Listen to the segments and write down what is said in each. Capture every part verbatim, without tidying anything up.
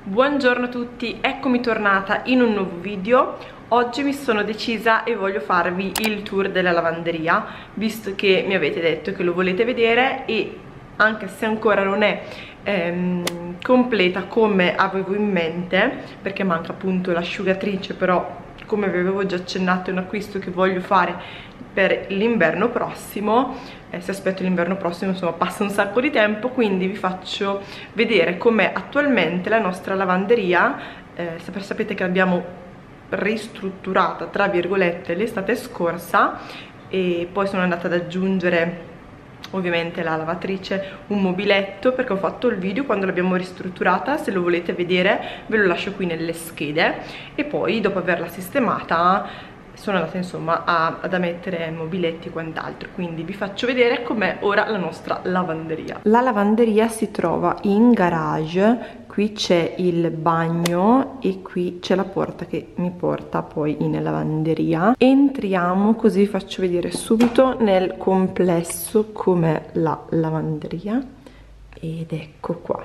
Buongiorno a tutti, eccomi tornata in un nuovo video. Oggi mi sono decisa e voglio farvi il tour della lavanderia, visto che mi avete detto che lo volete vedere e anche se ancora non è ehm, completa come avevo in mente, perché manca appunto l'asciugatrice, però come vi avevo già accennato è un acquisto che voglio fare per l'inverno prossimo. Eh, se aspetto l'inverno prossimo insomma passa un sacco di tempo, quindi vi faccio vedere com'è attualmente la nostra lavanderia. Eh, sapete che l'abbiamo ristrutturata tra virgolette l'estate scorsa e poi sono andata ad aggiungere ovviamente la lavatrice, un mobiletto, perché ho fatto il video quando l'abbiamo ristrutturata. Se lo volete vedere ve lo lascio qui nelle schede. E poi dopo averla sistemata sono andata insomma a, ad mettere mobiletti e quant'altro, quindi vi faccio vedere com'è ora la nostra lavanderia. La lavanderia si trova in garage, qui c'è il bagno e qui c'è la porta che mi porta poi in lavanderia. Entriamo così vi faccio vedere subito nel complesso com'è la lavanderia ed ecco qua,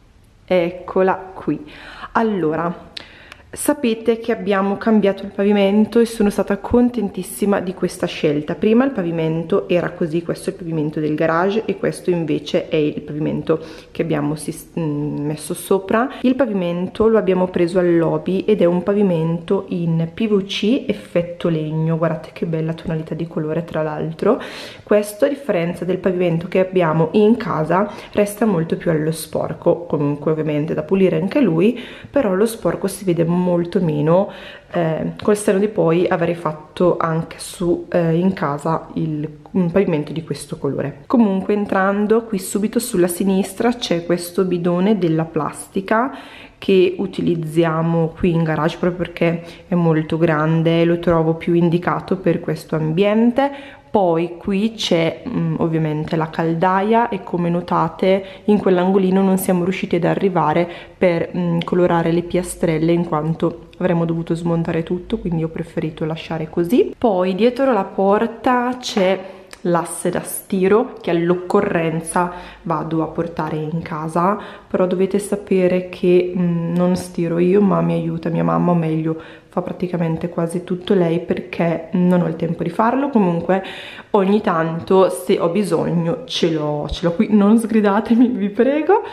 eccola qui. Allora, sapete che abbiamo cambiato il pavimento e sono stata contentissima di questa scelta. Prima il pavimento era così, questo è il pavimento del garage e questo invece è il pavimento che abbiamo messo sopra. Il pavimento lo abbiamo preso al lobby ed è un pavimento in P V C effetto legno, guardate che bella tonalità di colore tra l'altro. Questo, a differenza del pavimento che abbiamo in casa, resta molto più allo sporco, comunque ovviamente da pulire anche lui, però lo sporco si vede molto molto meno. Eh, col senno di poi avrei fatto anche su eh, in casa il un pavimento di questo colore. Comunque, entrando qui subito sulla sinistra c'è questo bidone della plastica che utilizziamo qui in garage proprio perché è molto grande e lo trovo più indicato per questo ambiente. Poi qui c'è ovviamente la caldaia e come notate in quell'angolino non siamo riusciti ad arrivare per mh, colorare le piastrelle, in quanto avremmo dovuto smontare tutto, quindi ho preferito lasciare così. Poi dietro la porta c'è l'asse da stiro che all'occorrenza vado a portare in casa, però dovete sapere che mh, non stiro io ma mi aiuta mia mamma, o meglio fa praticamente quasi tutto lei perché non ho il tempo di farlo. Comunque ogni tanto se ho bisogno ce l'ho ce l'ho qui, non sgridatemi vi prego.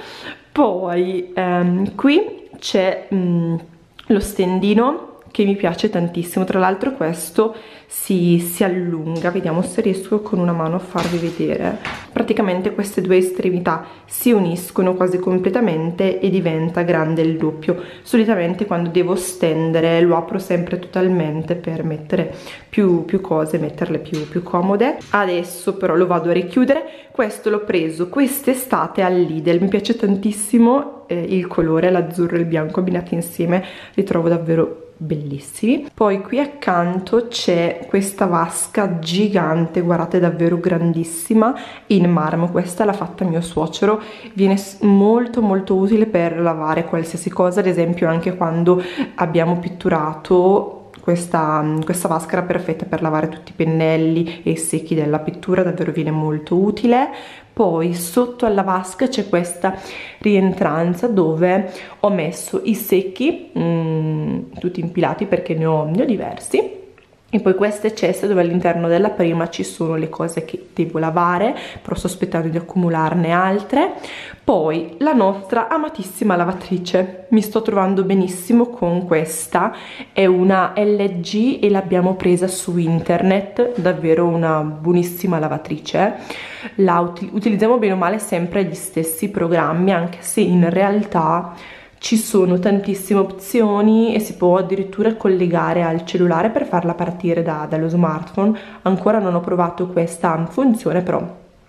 Poi ehm, qui c'è mh, lo stendino che mi piace tantissimo, tra l'altro questo si, si allunga, vediamo se riesco con una mano a farvi vedere. Praticamente queste due estremità si uniscono quasi completamente e diventa grande il doppio. Solitamente quando devo stendere lo apro sempre totalmente per mettere più, più cose, metterle più, più comode. Adesso però lo vado a richiudere. Questo l'ho preso quest'estate al Lidl, mi piace tantissimo eh, il colore, l'azzurro e il bianco abbinati insieme, li trovo davvero bellissimi. Poi qui accanto c'è questa vasca gigante, guardate, davvero grandissima, in marmo. Questa l'ha fatta mio suocero, viene molto molto utile per lavare qualsiasi cosa, ad esempio anche quando abbiamo pitturato. Questa, questa vasca era perfetta per lavare tutti i pennelli e i secchi della pittura, davvero viene molto utile. Poi sotto alla vasca c'è questa rientranza dove ho messo i secchi mh, tutti impilati perché ne ho, ne ho diversi. E poi queste ceste dove all'interno della prima ci sono le cose che devo lavare, però sto aspettando di accumularne altre. Poi la nostra amatissima lavatrice, mi sto trovando benissimo con questa, è una L G e l'abbiamo presa su internet, davvero una buonissima lavatrice. La util- utilizziamo bene o male sempre gli stessi programmi, anche se in realtà ci sono tantissime opzioni e si può addirittura collegare al cellulare per farla partire da, dallo smartphone. Ancora non ho provato questa funzione, però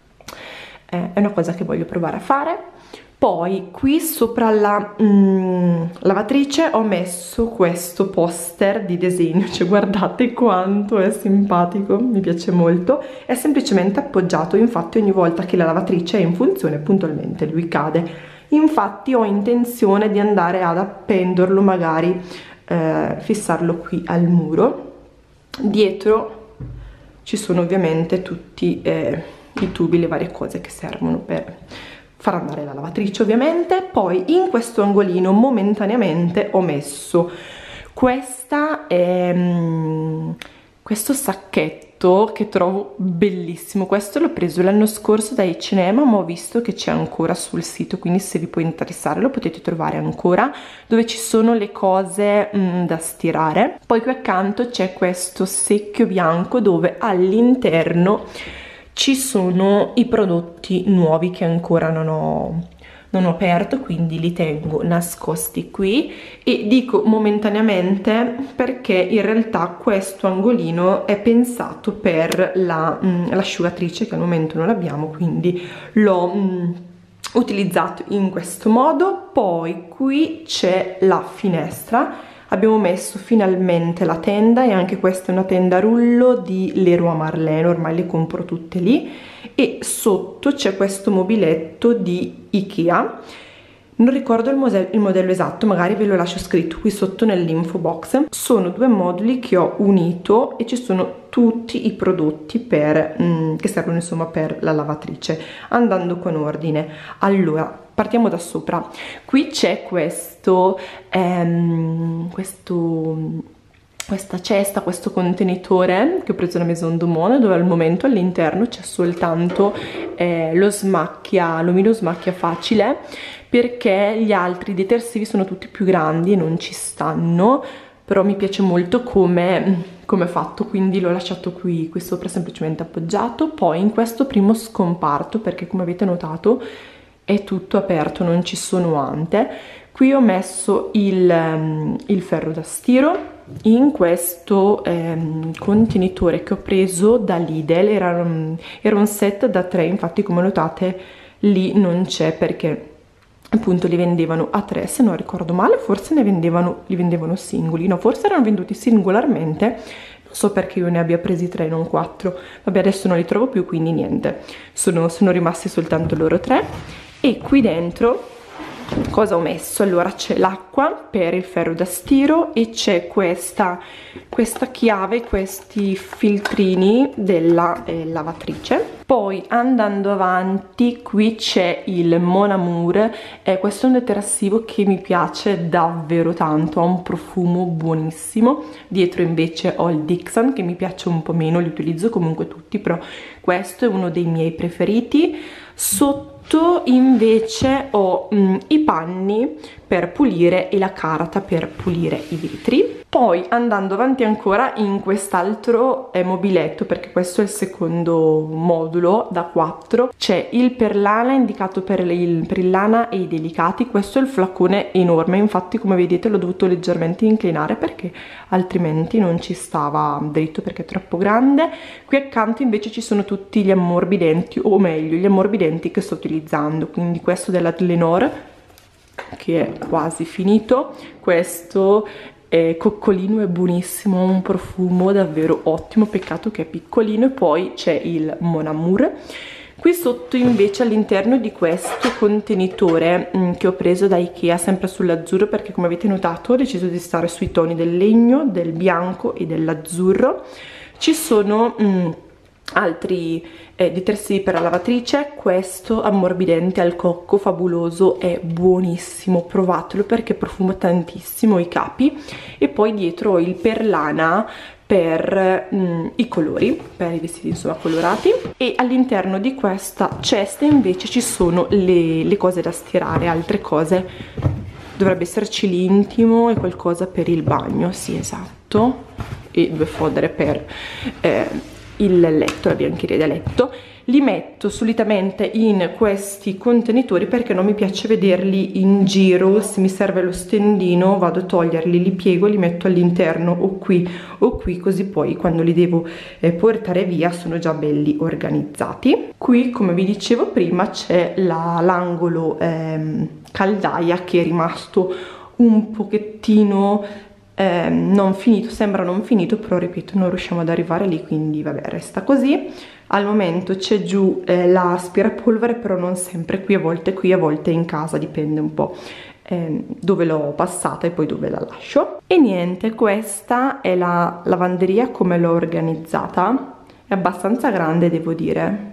eh, è una cosa che voglio provare a fare. Poi qui sopra la mm, lavatrice ho messo questo poster di disegno, cioè guardate quanto è simpatico, mi piace molto. È semplicemente appoggiato, infatti ogni volta che la lavatrice è in funzione puntualmente lui cade. Infatti ho intenzione di andare ad appenderlo, magari eh, fissarlo qui al muro. Dietro ci sono ovviamente tutti eh, i tubi, le varie cose che servono per far andare la lavatrice ovviamente. Poi in questo angolino momentaneamente ho messo questa è, um, questo sacchetto che trovo bellissimo. Questo l'ho preso l'anno scorso da acca e emme, ma ho visto che c'è ancora sul sito, quindi se vi può interessare lo potete trovare ancora, dove ci sono le cose mm, da stirare. Poi qui accanto c'è questo secchio bianco dove all'interno ci sono i prodotti nuovi che ancora non ho non ho aperto, quindi li tengo nascosti qui. E dico momentaneamente perché in realtà questo angolino è pensato per la, mm, l'asciugatrice, che al momento non l'abbiamo, quindi l'ho mm, utilizzato in questo modo. Poi qui c'è la finestra, abbiamo messo finalmente la tenda, e anche questa è una tenda a rullo di Leroy Merlin, ormai le compro tutte lì. E sotto c'è questo mobiletto di Ikea, non ricordo il, modello, il modello esatto, magari ve lo lascio scritto qui sotto nell'info box. Sono due moduli che ho unito e ci sono tutti i prodotti per, mm, che servono insomma per la lavatrice. Andando con ordine, allora partiamo da sopra. Qui c'è questo, ehm, questo questa cesta, questo contenitore che ho preso da Maison du Monde, dove al momento all'interno c'è soltanto eh, lo smacchia, l'omino smacchia facile, perché gli altri detersivi sono tutti più grandi e non ci stanno, però mi piace molto come come è fatto, quindi l'ho lasciato qui, qui sopra semplicemente appoggiato. Poi in questo primo scomparto, perché come avete notato è tutto aperto, non ci sono ante, qui ho messo il, um, il ferro da stiro in questo um, contenitore che ho preso da Lidl. Era un, era un set da tre, infatti come notate lì non c'è perché appunto li vendevano a tre, se non ricordo male, forse ne vendevano, li vendevano singoli, no, forse erano venduti singolarmente, non so perché io ne abbia presi tre, non quattro, vabbè adesso non li trovo più, quindi niente, sono, sono rimasti soltanto loro tre. E qui dentro cosa ho messo? Allora c'è l'acqua per il ferro da stiro e c'è questa, questa chiave, questi filtrini della eh, lavatrice. Poi andando avanti qui c'è il Mon Amour, eh, questo è un detersivo che mi piace davvero tanto, ha un profumo buonissimo. Dietro invece ho il Dixon che mi piace un po' meno, li utilizzo comunque tutti, però questo è uno dei miei preferiti. Sotto invece ho mh, i panni per pulire e la carta per pulire i vetri. Poi andando avanti ancora in quest'altro eh, mobiletto, perché questo è il secondo modulo da quattro, c'è il perlana indicato per il, per il lana e i delicati. Questo è il flacone enorme, infatti come vedete l'ho dovuto leggermente inclinare perché altrimenti non ci stava dritto perché è troppo grande. Qui accanto invece ci sono tutti gli ammorbidenti, o meglio gli ammorbidenti che sto utilizzando, quindi questo della Lenore che è quasi finito, questo è coccolino, è buonissimo, ha un profumo davvero ottimo, peccato che è piccolino. E poi c'è il Mon Amour. Qui sotto invece all'interno di questo contenitore mh, che ho preso da Ikea, sempre sull'azzurro, perché come avete notato ho deciso di stare sui toni del legno, del bianco e dell'azzurro, ci sono mh, altri eh, detersivi per la lavatrice. Questo ammorbidente al cocco favoloso, è buonissimo, provatelo perché profuma tantissimo i capi. E poi dietro ho il perlana per mm, i colori, per i vestiti insomma colorati. E all'interno di questa cesta invece ci sono le, le cose da stirare, altre cose, dovrebbe esserci l'intimo e qualcosa per il bagno, sì esatto, e due fodere per eh, il letto, la biancheria da letto. Li metto solitamente in questi contenitori perché non mi piace vederli in giro. Se mi serve lo stendino vado a toglierli, li piego, li metto all'interno o qui o qui, così poi quando li devo eh, portare via sono già belli organizzati. Qui come vi dicevo prima c'è l'angolo ehm, caldaia che è rimasto un pochettino Eh, non finito, sembra non finito, però ripeto non riusciamo ad arrivare lì, quindi vabbè resta così. Al momento c'è giù eh, l'aspirapolvere, però non sempre qui, a volte qui, a volte in casa, dipende un po' eh, dove l'ho passata e poi dove la lascio. E niente, questa è la lavanderia come l'ho organizzata, è abbastanza grande devo dire,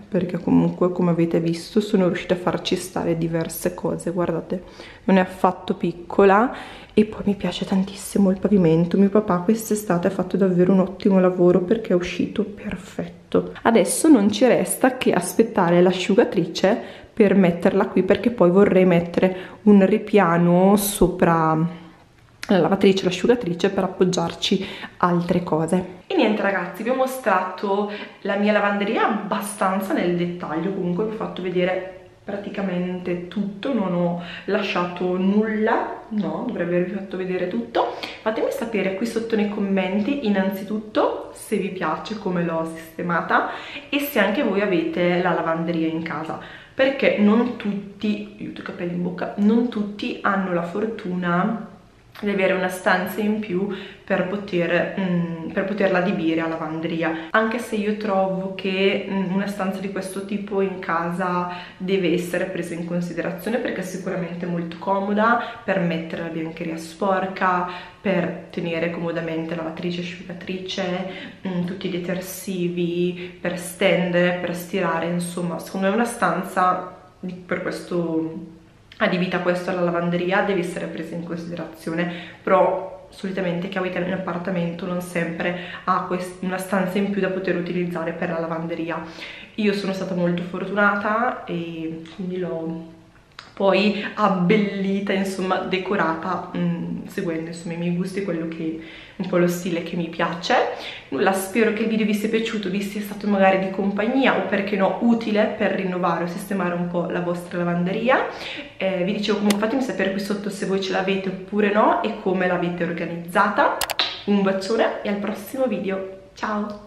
perché comunque, come avete visto, sono riuscita a farci stare diverse cose. Guardate, non è affatto piccola. E poi mi piace tantissimo il pavimento. Mio papà quest'estate ha fatto davvero un ottimo lavoro perché è uscito perfetto. Adesso non ci resta che aspettare l'asciugatrice per metterla qui, perché poi vorrei mettere un ripiano sopra la lavatrice e l'asciugatrice per appoggiarci altre cose. E niente ragazzi, vi ho mostrato la mia lavanderia abbastanza nel dettaglio. Comunque vi ho fatto vedere praticamente tutto, non ho lasciato nulla, no, dovrei avervi fatto vedere tutto. Fatemi sapere qui sotto nei commenti innanzitutto se vi piace come l'ho sistemata e se anche voi avete la lavanderia in casa, perché non tutti, aiuto i capelli in bocca, non tutti hanno la fortuna di avere una stanza in più per, poter, mm, per poterla adibire a lavanderia, anche se io trovo che mm, una stanza di questo tipo in casa deve essere presa in considerazione, perché è sicuramente molto comoda per mettere la biancheria sporca, per tenere comodamente lavatrice, asciugatrice, mm, tutti i detersivi, per stendere, per stirare, insomma secondo me una stanza per questo adibita questo alla lavanderia deve essere presa in considerazione. Però solitamente chi abita in un appartamento non sempre ha una stanza in più da poter utilizzare per la lavanderia. Io sono stata molto fortunata e quindi l'ho poi abbellita, insomma decorata, mh, seguendo insomma i miei gusti, quello che un po' lo stile che mi piace. Nulla, spero che il video vi sia piaciuto, vi sia stato magari di compagnia o perché no utile per rinnovare o sistemare un po' la vostra lavanderia. Eh, vi dicevo comunque, fatemi sapere qui sotto se voi ce l'avete oppure no e come l'avete organizzata. Un bacione e al prossimo video, ciao!